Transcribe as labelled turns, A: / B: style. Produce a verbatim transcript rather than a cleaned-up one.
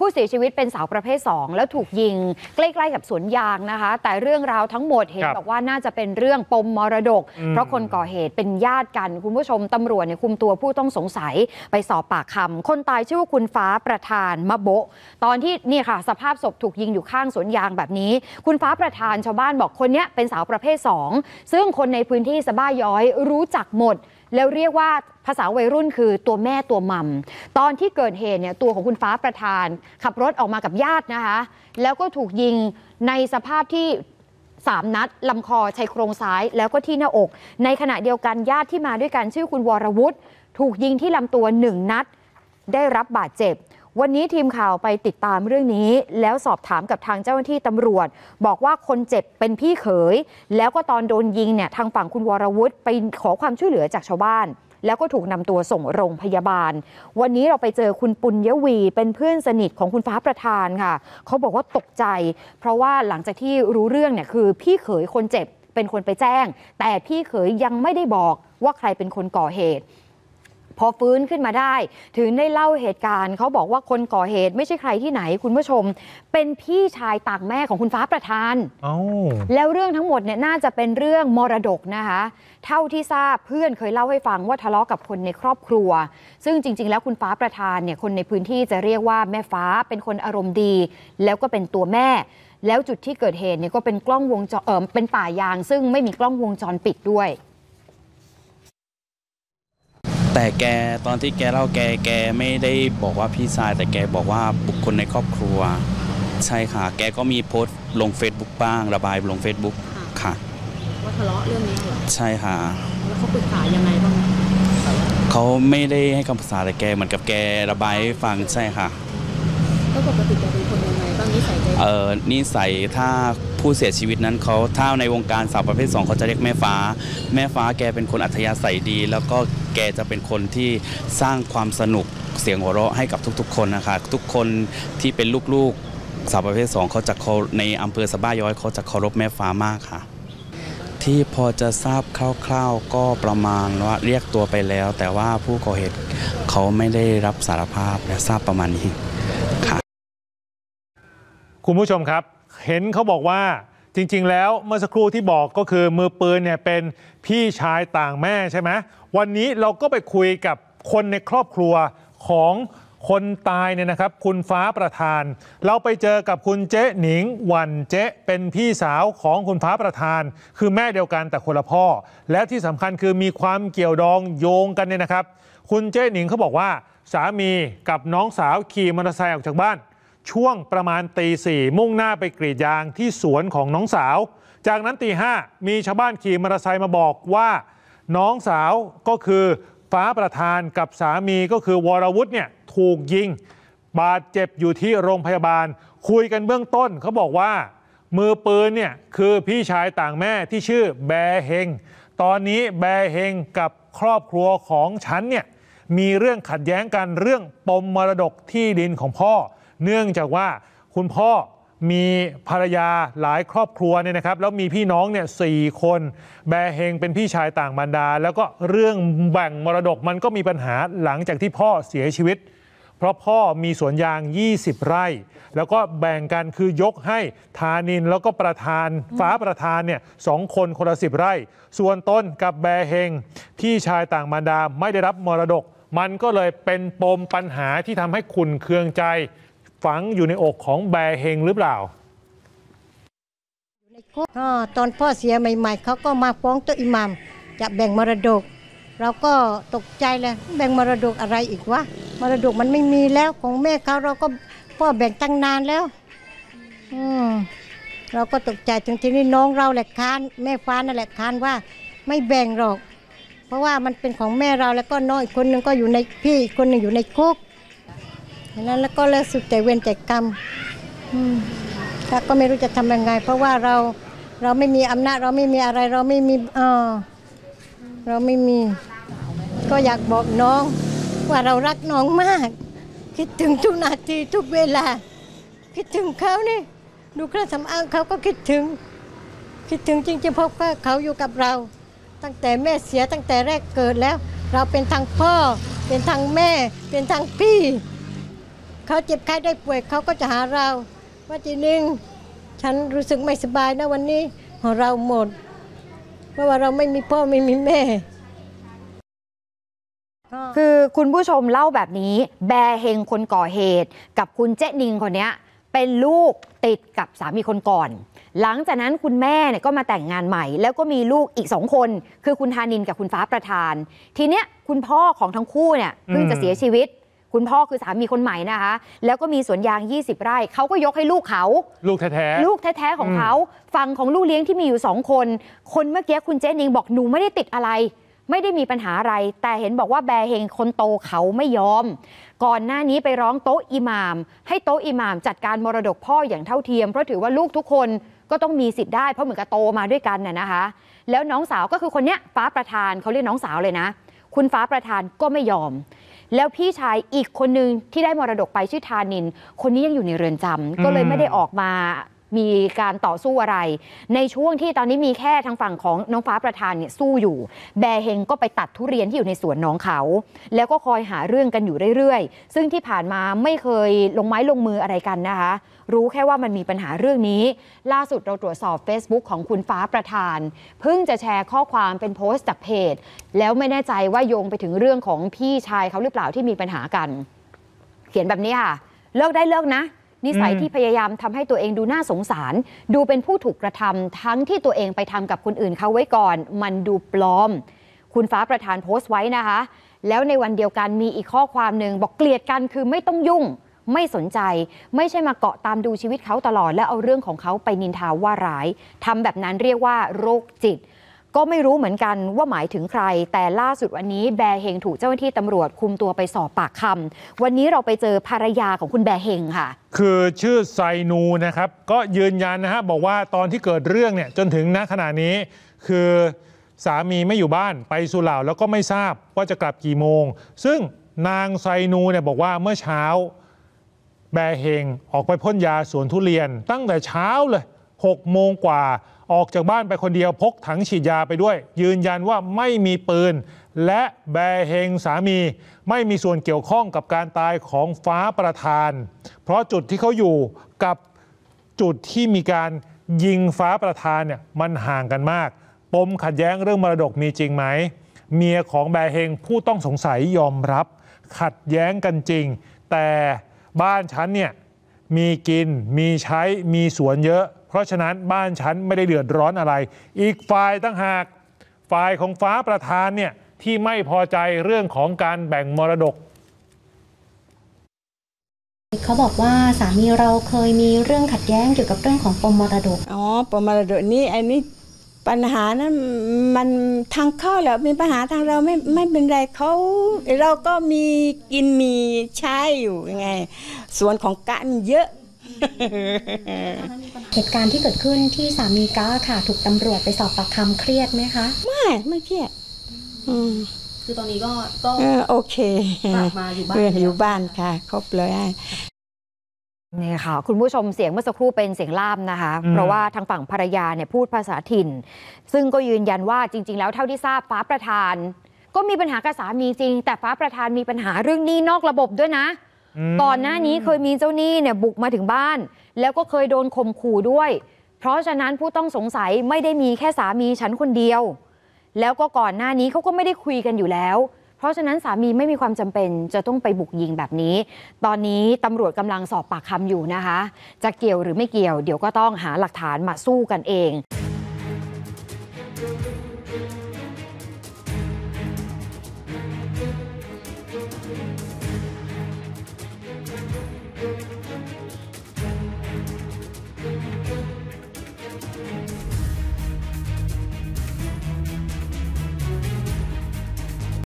A: ผู้เสียชีวิตเป็นสาวประเภทสองแล้วถูกยิงใกล้ๆกับสวนยางนะคะแต่เรื่องราวทั้งหมดเห็นบอกว่าน่าจะเป็นเรื่องปมมรดกเพราะคนก่อเหตุเป็นญาติกันคุณผู้ชมตำรวจเนี่ยคุมตัวผู้ต้องสงสัยไปสอบปากคำคนตายชื่อว่าคุณฟ้าประธานมะโบะตอนที่นี่ค่ะสภาพศพถูกยิงอยู่ข้างสวนยางแบบนี้คุณฟ้าประธานชาวบ้านบอกคนนี้เป็นสาวประเภทสองซึ่งคนในพื้นที่สะบ้าย้อยรู้จักหมดแล้วเรียกว่าภาษาวัยรุ่นคือตัวแม่ตัวมัมตอนที่เกิดเหตุเนี่ยตัวของคุณฟ้าประธานขับรถออกมากับญาตินะคะแล้วก็ถูกยิงในสภาพที่สามนัดลำคอชายโครงซ้ายแล้วก็ที่หน้าอกในขณะเดียวกันญาติที่มาด้วยกันชื่อคุณวรวุฒิถูกยิงที่ลำตัวหนึ่งนัดได้รับบาดเจ็บวันนี้ทีมข่าวไปติดตามเรื่องนี้แล้วสอบถามกับทางเจ้าหน้าที่ตำรวจบอกว่าคนเจ็บเป็นพี่เขยแล้วก็ตอนโดนยิงเนี่ยทางฝั่งคุณวรวุฒิไปขอความช่วยเหลือจากชาวบ้านแล้วก็ถูกนำตัวส่งโรงพยาบาลวันนี้เราไปเจอคุณปุญญวีเป็นเพื่อนสนิทของคุณฟ้าประธานค่ะเขาบอกว่าตกใจเพราะว่าหลังจากที่รู้เรื่องเนี่ยคือพี่เขยคนเจ็บเป็นคนไปแจ้งแต่พี่เขยยังไม่ได้บอกว่าใครเป็นคนก่อเหตุพอฟื้นขึ้นมาได้ถึงได้เล่าเหตุการณ์เขาบอกว่าคนก่อเหตุไม่ใช่ใครที่ไหนคุณผู้ชมเป็นพี่ชายต่างแม่ของคุณฟ้าประธานแล้วเรื่องทั้งหมดเนี่ยน่าจะเป็นเรื่องมรดกนะคะเท่าที่ทราบเพื่อนเคยเล่าให้ฟังว่าทะเลาะกับคนในครอบครัวซึ่งจริงๆแล้วคุณฟ้าประธานเนี่ยคนในพื้นที่จะเรียกว่าแม่ฟ้าเป็นคนอารมณ์ดีแล้วก็เป็นตัวแม่แล้วจุดที่เกิดเหตุเนี่ยก็เป็นกล้องวงจรเออเป็นป่ายางซึ่งไม่มีกล้องวงจรปิดด้วย
B: แต่แกตอนที่แกเล่าแกแกไม่ได้บอกว่าพี่ชายแต่แกบอกว่าบุคคลในครอบครัวใช่ค่ะแกก็มีโพสต์ลง Facebook บ้างระบายลง Facebook ค่ะ
C: ว่าทะเลาะเรื่องนี้เหรอ
B: ใช่ค่ะ
C: แล้วเขาปรึกษายังไงบ้าง
B: เขาไม่ได้ให้คำปรึกษาแต่แกเหมือนกับแกระบายให้ฟังใช่ค่ะ
C: ก็ปกติแกเป็นคนยังไงบ้างนิสัยแก
B: เออนิสัยถ้าผู้เสียชีวิตนั้นเขาถ้าในวงการสาวประเภทสองเขาจะเรียกแม่ฟ้าแม่ฟ้าแกเป็นคนอัธยาศัยดีแล้วก็แกจะเป็นคนที่สร้างความสนุกเสียงหัวเราะให้กับทุกๆคนนะคะทุกคนที่เป็นลูกๆสาวประเภทสองเขาจะในอำเภอสะบ้าย้อยเขาจะเคารพแม่ฟ้ามากค่ะที่พอจะทราบคร่าวๆก็ประมาณว่าเรียกตัวไปแล้วแต่ว่าผู้ก่อเหตุเขาไม่ได้รับสารภาพและทราบประมาณนี้ค่ะ
D: คุณผู้ชมครับเห็นเขาบอกว่าจริงๆแล้วเมื่อสักครู่ที่บอกก็คือมือปืนเนี่ยเป็นพี่ชายต่างแม่ใช่ไหมวันนี้เราก็ไปคุยกับคนในครอบครัวของคนตายเนี่ยนะครับคุณฟ้าประธานเราไปเจอกับคุณเจ๊หนิงหวันเจ๊เป็นพี่สาวของคุณฟ้าประธานคือแม่เดียวกันแต่คนละพ่อและที่สำคัญคือมีความเกี่ยวดองโยงกันเนี่ยนะครับคุณเจ๊หนิงเขาบอกว่าสามีกับน้องสาวขี่มอเตอร์ไซค์ออกจากบ้านช่วงประมาณตีสี่มุ่งหน้าไปกรีดยางที่สวนของน้องสาวจากนั้นตีห้ามีชาวบ้านขี่มอเตอร์ไซค์มาบอกว่าน้องสาวก็คือฟ้าประธานกับสามีก็คือวรวุฒิเนี่ยถูกยิงบาดเจ็บอยู่ที่โรงพยาบาลคุยกันเบื้องต้นเขาบอกว่ามือปืนเนี่ยคือพี่ชายต่างแม่ที่ชื่อแบเฮงตอนนี้แบเฮงกับครอบครัวของฉันเนี่ยมีเรื่องขัดแย้งกันเรื่องปมมรดกที่ดินของพ่อเนื่องจากว่าคุณพ่อมีภรรยาหลายครอบครัวเนี่ยนะครับแล้วมีพี่น้องเนี่ยสี่คนแบเฮงเป็นพี่ชายต่างบรรดาแล้วก็เรื่องแบ่งมรดกมันก็มีปัญหาหลังจากที่พ่อเสียชีวิตเพราะพ่อมีสวนยางยี่สิบไร่แล้วก็แบ่งกันคือยกให้ธานินแล้วก็ประธานฟ้าประธานเนี่ยสองคนคนละสิบไร่ส่วนต้นกับแบเฮงพี่ชายต่างบรรดาไม่ได้รับมรดกมันก็เลยเป็นปมปัญหาที่ทำให้ขุ่นเคืองใจฝังอยู่ในอกของแบเฮงหรือเปล่า
E: ตอนพ่อเสียใหม่ๆเขาก็มาฟ้องตัวอิหมัมจะแบ่งมรดกเราก็ตกใจเลยแบ่งมรดกอะไรอีกวะมรดกมันไม่มีแล้วของแม่เขาเราก็พ่อแบ่งตั้งนานแล้วอืมเราก็ตกใจถึงทีนี้น้องเราแหละค้านแม่ฟ้านั่นแหละค้านว่าไม่แบ่งหรอกเพราะว่ามันเป็นของแม่เราแล้วก็น้องอีกคนนึงก็อยู่ในพี่อีกคนนึงอยู่ในคุกฉะนั้นแล้วก็เลิกสุดแต่เวรแต่กรรมถ้าก็ไม่รู้จะทำยังไงเพราะว่าเราเราไม่มีอำนาจเราไม่มีอะไรเราไม่มีเออเราไม่มีก็อยากบอกน้องว่าเรารักน้องมากคิดถึงทุกนาทีทุกเวลาคิดถึงเขานี่ดูเครื่องสำอางเขาก็คิดถึงคิดถึงจริงๆเพราะว่าเขาอยู่กับเราตั้งแต่แม่เสียตั้งแต่แรกเกิดแล้วเราเป็นทั้งพ่อเป็นทั้งแม่เป็นทั้งพี่เขาเจ็บไข้ได้ป่วยเขาก็จะหาเราว่าจีนึงฉันรู้สึกไม่สบายนะวันนี้ของเราหมดเพราะว่าเราไม่มีพ่อไม่มีแม่
A: คือคุณผู้ชมเล่าแบบนี้แบร์เฮงคนก่อเหตุกับคุณเจ๊นิงคนนี้เป็นลูกติดกับสามีคนก่อนหลังจากนั้นคุณแม่เนี่ยก็มาแต่งงานใหม่แล้วก็มีลูกอีกสองคนคือคุณธานินกับคุณฟ้าประธานทีเนี้ยคุณพ่อของทั้งคู่เนี่ยเพิ่งจะเสียชีวิตคุณพ่อคือสามีคนใหม่นะคะแล้วก็มีสวนยางยี่สิบไร่เขาก็ยกให้ลูกเขา
D: ลูกแท้ๆ
A: ลูกแท้ๆของเขาฝั่งของลูกเลี้ยงที่มีอยู่สองคนคนเมื่อกี้คุณเจ๊นิงบอกหนูไม่ได้ติดอะไรไม่ได้มีปัญหาอะไรแต่เห็นบอกว่าแบร์เฮงคนโตเขาไม่ยอมก่อนหน้านี้ไปร้องโต๊ะอิหม่ามให้โต๊ะอิหม่ามจัดการมรดกพ่ออย่างเท่าเทียมเพราะถือว่าลูกทุกคนก็ต้องมีสิทธิ์ได้เพราะเหมือนกับโตมาด้วยกันน่ะนะคะแล้วน้องสาวก็คือคนเนี้ยฟ้าประธานเขาเรียกน้องสาวเลยนะคุณฟ้าประธานก็ไม่ยอมแล้วพี่ชายอีกคนนึงที่ได้มรดกไปชื่อธานินคนนี้ยังอยู่ในเรือนจำก็เลยไม่ได้ออกมามีการต่อสู้อะไรในช่วงที่ตอนนี้มีแค่ทางฝั่งของน้องฟ้าประธานเนี่ยสู้อยู่แบร์เฮงก็ไปตัดทุเรียนที่อยู่ในสวนน้องเขาแล้วก็คอยหาเรื่องกันอยู่เรื่อยๆซึ่งที่ผ่านมาไม่เคยลงไม้ลงมืออะไรกันนะคะรู้แค่ว่ามันมีปัญหาเรื่องนี้ล่าสุดเราตรวจสอบ Facebook ของคุณฟ้าประธานเพิ่งจะแชร์ข้อความเป็นโพสต์จากเพจแล้วไม่แน่ใจว่าโยงไปถึงเรื่องของพี่ชายเขาหรือเปล่าที่มีปัญหากันเขียนแบบนี้ค่ะเลิกได้เลิกนะนิสัยที่พยายามทำให้ตัวเองดูน่าสงสารดูเป็นผู้ถูกกระทำทั้งที่ตัวเองไปทำกับคนอื่นเขาไว้ก่อนมันดูปลอมคุณฟ้าประธานโพสต์ไว้นะคะแล้วในวันเดียวกันมีอีกข้อความหนึ่งบอกเกลียดกันคือไม่ต้องยุ่งไม่สนใจไม่ใช่มาเกาะตามดูชีวิตเขาตลอดและเอาเรื่องของเขาไปนินทาว่าร้ายทำแบบนั้นเรียกว่าโรคจิตก็ไม่รู้เหมือนกันว่าหมายถึงใครแต่ล่าสุดวันนี้แบร์เฮงถูกเจ้าหน้าที่ตำรวจคุมตัวไปสอบปากคำวันนี้เราไปเจอภรรยาของคุณแบร์เฮงค่ะ
D: คือชื่อไซนูนะครับก็ยืนยันนะฮะบอกว่าตอนที่เกิดเรื่องเนี่ยจนถึงณขณะนี้คือสามีไม่อยู่บ้านไปสุเหร่าแล้วก็ไม่ทราบว่าจะกลับกี่โมงซึ่งนางไซนูเนี่ยบอกว่าเมื่อเช้าแบร์เฮงออกไปพ่นยาสวนทุเรียนตั้งแต่เช้าเลยหกโมงกว่าออกจากบ้านไปคนเดียวพกถังฉีดยาไปด้วยยืนยันว่าไม่มีปืนและแบร์เฮงสามีไม่มีส่วนเกี่ยวข้องกับการตายของฟ้าประธานเพราะจุดที่เขาอยู่กับจุดที่มีการยิงฟ้าประธานเนี่ยมันห่างกันมากปมขัดแย้งเรื่องมรดกมีจริงไหมเมียของแบร์เฮงผู้ต้องสงสัยยอมรับขัดแย้งกันจริงแต่บ้านฉันเนี่ยมีกินมีใช้มีสวนเยอะเพราะฉะนั้นบ้านฉันไม่ได้เดือดร้อนอะไรอีกฝ่ายตั้งหากฝ่ายของฟ้าประธานเนี่ยที่ไม่พอใจเรื่องของการแบ่งมรดก
F: เขาบอกว่าสามีเราเคยมีเรื่องขัดแย้งเกี่ยวกับเรื่องของปมมรดก
E: อ๋อปมมรดกนี่อันนี้ปัญหานั้นมันทางเขาแล้วมีปัญหาทางเราไม่ไม่เป็นไรเขาเราก็มีกินมีใช้อยู่ไงส่วนของกันเยอะ
F: เหตุการณ์ที่เกิดขึ้นที่สามีก้าค่ะถูกตำรวจไปสอบปากคำเครียดไหมคะ
E: ไม่ไม่เครียด
C: คือตอนนี้ก็ก็
E: โอเค
C: กลับมาอยู่บ้าน
E: อยู่บ้านค่ะครบเลย
A: นี่ค่ะคุณผู้ชมเสียงเมื่อสักครู่เป็นเสียงล่ามนะคะเพราะว่าทางฝั่งภรรยาเนี่ยพูดภาษาถิ่นซึ่งก็ยืนยันว่าจริงๆแล้วเท่าที่ทราบฟ้าประธานก็มีปัญหากับสามีจริงแต่ฟ้าประธานมีปัญหาเรื่องหนี้นอกระบบด้วยนะก่อนหน้านี้เคยมีเจ้าหนี้เนี่ยบุกมาถึงบ้านแล้วก็เคยโดนข่มขู่ด้วยเพราะฉะนั้นผู้ต้องสงสัยไม่ได้มีแค่สามีฉันคนเดียวแล้วก็ก่อนหน้านี้เขาก็ไม่ได้คุยกันอยู่แล้วเพราะฉะนั้นสามีไม่มีความจำเป็นจะต้องไปบุกยิงแบบนี้ตอนนี้ตำรวจกำลังสอบปากคำอยู่นะคะจะเกี่ยวหรือไม่เกี่ยวเดี๋ยวก็ต้องหาหลักฐานมาสู้กันเอง